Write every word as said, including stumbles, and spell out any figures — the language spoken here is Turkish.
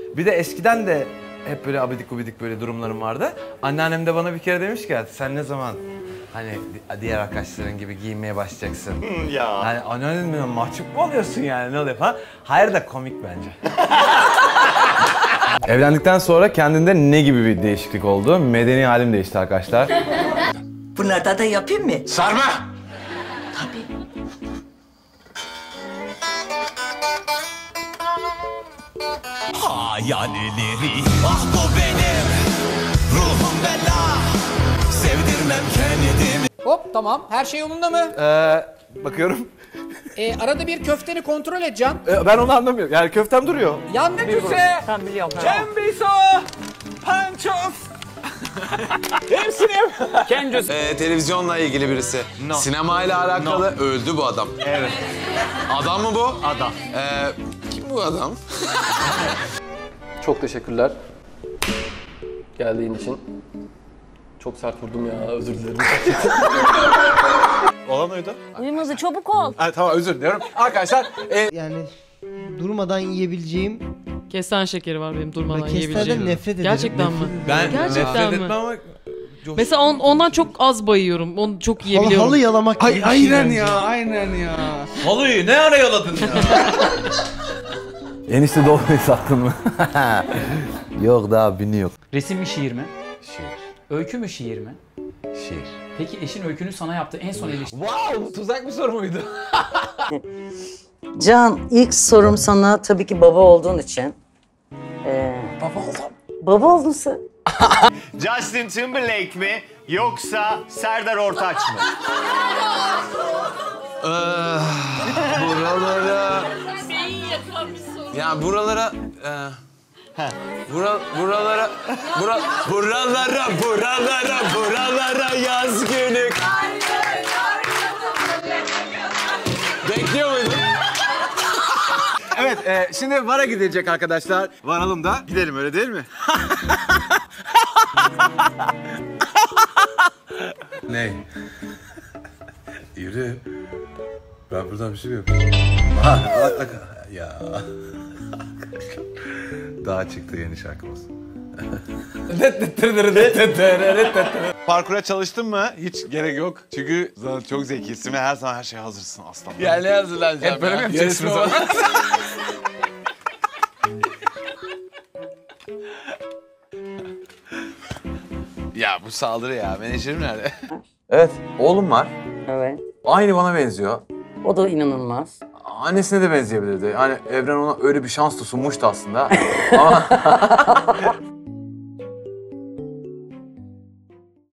Bir de eskiden de hep böyle abidik gubidik böyle durumlarım vardı. Anneannem de bana bir kere demiş ki sen ne zaman hani diğer arkadaşların gibi giyinmeye başlayacaksın? Ya. Yani anneannem mahcup mu oluyorsun yani, ne oluyor falan. Hayır da komik bence. Evlendikten sonra kendinde ne gibi bir değişiklik oldu? Medeni halim değişti arkadaşlar. Bunlardan da yapayım mı? Sarma! Tabii. Hayalleri, ah bu benim ruhum bela, sevdirmem kendimi. Hop tamam. Her şey yolunda mı? Ee, bakıyorum. Ee, arada bir köfteni kontrol et Can. Ee, ben onu anlamıyorum. Yani köftem duruyor. Yandı küse. Sen biliyorum. Cembiso. Panços. Hepsini yap. Kencüs. Ee, televizyonla ilgili birisi. No. Sinemayla alakalı no. Öldü bu adam. Evet. Adam mı bu? Adam. Ee, kim bu adam? Çok teşekkürler. Geldiğin için. Çok sert vurdum ya, özür dilerim. Olan oydu. Uyumadı, çabuk ol. Ha, tamam, özür diliyorum. Arkadaşlar. E... Yani durmadan yiyebileceğim... Kestane şekeri var benim durmadan ben yiyebileceğim. nefret ederim. Gerçekten mi? Ben Gerçekten nefret mi? etmem ama... Mesela on, ondan çok az bayıyorum. Onu çok yiyebiliyorum. Halı, halı yalamak gibi. Ay, şey aynen bence. ya, aynen ya. Halıyı ne ara yaladın ya? Enişte dolmayı sattın mı? Yok, daha biniyor. Resim mi şiir mi? Şiir. Öykü mü şiir mi? Şiir. Peki eşin öykünün sana yaptığı en son eleştiri. Wow, tuzak bir soru muydu? Can, ilk sorum sana tabii ki baba olduğun için. Ee, Baba oldum. baba oldun sen. Justin Timberlake mi yoksa Serdar Ortaç mı? Buralara... Ya buralara... E... Bura, buralara... Bura, buralara, buralara, buralara yaz günü... Bekliyor muydun? Evet, e, şimdi VAR'a gidecek arkadaşlar. Varalım da gidelim, öyle değil mi? Ne? Yürü. Ben buradan bir şey mi yapayım? Ya. Daha çıktı yeni şarkımız. Parkura çalıştın mı? Hiç gerek yok. Çünkü zaten çok zekisin ve her zaman her şeye hazırsın aslanım. Ya ne hazırlanacağım Hep böyle mi yapacaksın o zaman? Ya bu saldırı ya. Menajerim nerede? Evet, oğlum var. Evet. Aynı bana benziyor. O da inanılmaz. Annesine de benzeyebilirdi. Hani evren ona öyle bir şans da sunmuştu aslında. Ama